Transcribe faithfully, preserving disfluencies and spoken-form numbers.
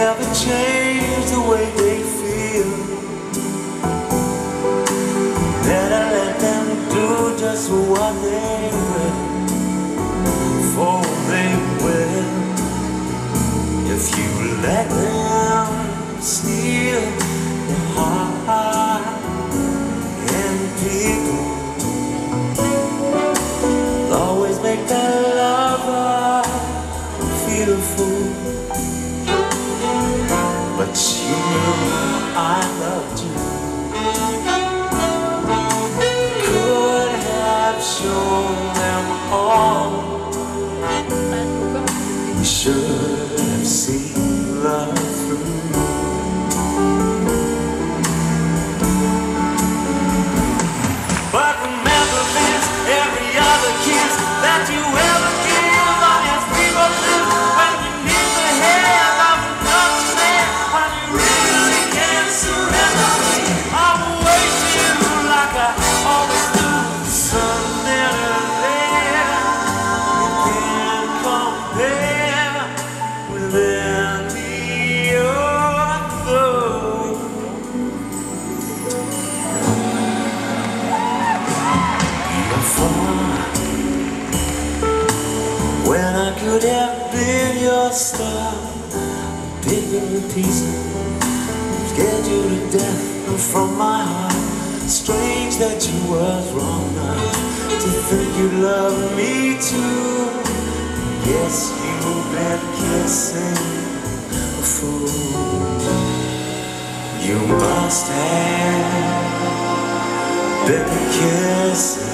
never change the way they feel. Better let them do just what they will, for they will. If you let them steal your heart and people, always make that lover feel a fool. But you knew I loved you, could have shown them all. We should have seen love through. But remember this, every other kiss that you ever give, honest people do. When you need the hand of another man, when you really can't surrender me, I will wait for you like I always do. Something there you can't compare with any other. When I could have been your star, pick you in pieces, scared you to death from my heart. Strange that you was wrong now to think you loved me too. Yes, you've been kissing a fool. You must have been kissing